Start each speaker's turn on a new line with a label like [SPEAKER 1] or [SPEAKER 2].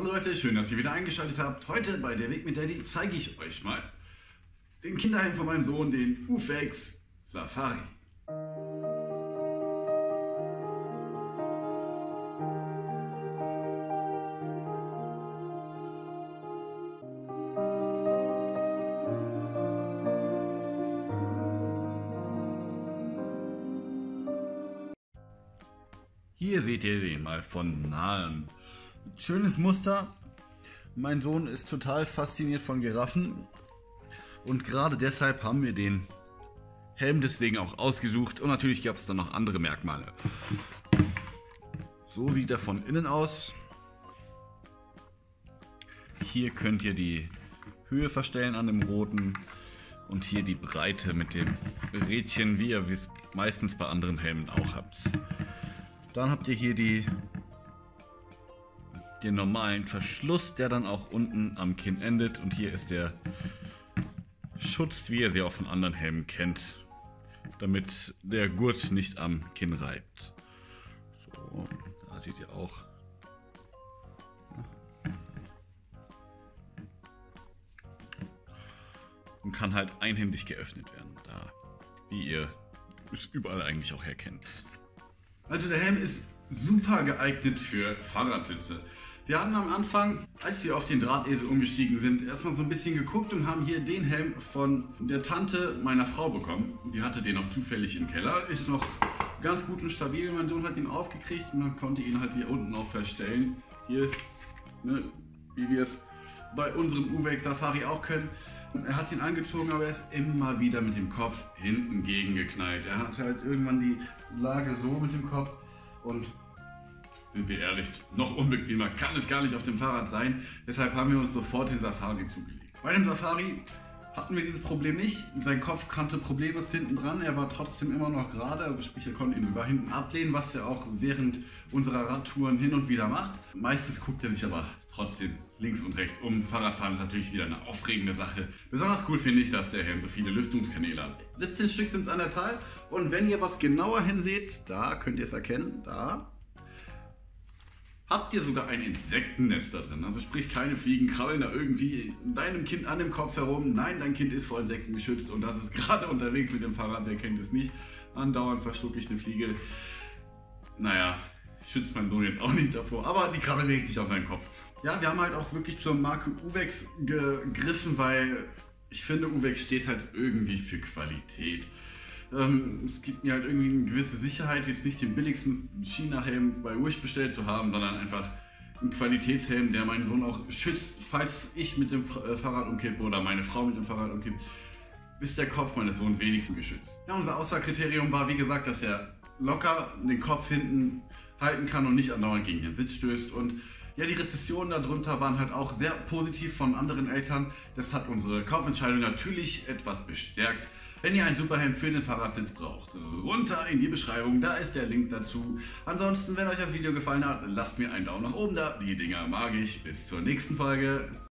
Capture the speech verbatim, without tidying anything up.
[SPEAKER 1] Hallo Leute, schön, dass ihr wieder eingeschaltet habt. Heute bei Der Weg mit Daddy zeige ich euch mal den Kinderhelm von meinem Sohn, den Uvex Safari. Hier seht ihr den mal von nahem. Schönes Muster. Mein Sohn ist total fasziniert von Giraffen und gerade deshalb haben wir den Helm deswegen auch ausgesucht und natürlich gab es dann noch andere Merkmale. So sieht er von innen aus. Hier könnt ihr die Höhe verstellen an dem roten und hier die Breite mit dem Rädchen, wie ihr es meistens bei anderen Helmen auch habt. Dann habt ihr hier die, den normalen Verschluss, der dann auch unten am Kinn endet. Und hier ist der Schutz, wie ihr sie auch von anderen Helmen kennt, damit der Gurt nicht am Kinn reibt. So, da seht ihr auch. Und kann halt einhändig geöffnet werden, da, wie ihr es überall eigentlich auch herkennt. Also der Helm ist super geeignet für Fahrradsitze. Wir hatten am Anfang, als wir auf den Drahtesel umgestiegen sind, erstmal so ein bisschen geguckt und haben hier den Helm von der Tante meiner Frau bekommen. Die hatte den auch zufällig im Keller, ist noch ganz gut und stabil. Mein Sohn hat ihn aufgekriegt und man konnte ihn halt hier unten auch verstellen. Hier, ne, wie wir es bei unserem Uvex Safari auch können. Er hat ihn angezogen, aber er ist immer wieder mit dem Kopf hinten gegengeknallt. Er hat halt irgendwann die Lage so mit dem Kopf und, sind wir ehrlich, noch unbequemer kann es gar nicht auf dem Fahrrad sein. Deshalb haben wir uns sofort den Safari zugelegt. Bei dem Safari hatten wir dieses Problem nicht. Sein Kopf kannte problemlos hinten dran. Er war trotzdem immer noch gerade, also sprich, er konnte ihn sogar hinten ablehnen, was er auch während unserer Radtouren hin und wieder macht. Meistens guckt er sich aber trotzdem links und rechts um. Fahrradfahren ist natürlich wieder eine aufregende Sache. Besonders cool finde ich, dass der Helm so viele Lüftungskanäle hat. siebzehn Stück sind es an der Zahl. Und wenn ihr was genauer hinseht, da könnt ihr es erkennen, da habt ihr sogar ein Insektennetz da drin. Also sprich, keine Fliegen krabbeln da irgendwie deinem Kind an dem Kopf herum. Nein, dein Kind ist vor Insekten geschützt und das ist gerade unterwegs mit dem Fahrrad, wer kennt es nicht. Andauernd verschlucke ich eine Fliege. Naja, schützt mein Sohn jetzt auch nicht davor, aber die krabbeln wenigstens nicht auf seinen Kopf. Ja, wir haben halt auch wirklich zur Marke Uvex gegriffen, weil ich finde, Uvex steht halt irgendwie für Qualität. Ähm, es gibt mir halt irgendwie eine gewisse Sicherheit, jetzt nicht den billigsten China-Helm bei Wish bestellt zu haben, sondern einfach einen Qualitätshelm, der meinen Sohn auch schützt, falls ich mit dem Fahrrad umkippe oder meine Frau mit dem Fahrrad umkippt, ist der Kopf meines Sohnes wenigstens geschützt. Ja, unser Auswahlkriterium war, wie gesagt, dass er locker den Kopf hinten halten kann und nicht andauernd gegen den Sitz stößt. Und ja, die Rezessionen darunter waren halt auch sehr positiv von anderen Eltern. Das hat unsere Kaufentscheidung natürlich etwas bestärkt. Wenn ihr einen Superhelm für den Fahrradsitz braucht, runter in die Beschreibung, da ist der Link dazu. Ansonsten, wenn euch das Video gefallen hat, lasst mir einen Daumen nach oben da. Die Dinger mag ich. Bis zur nächsten Folge.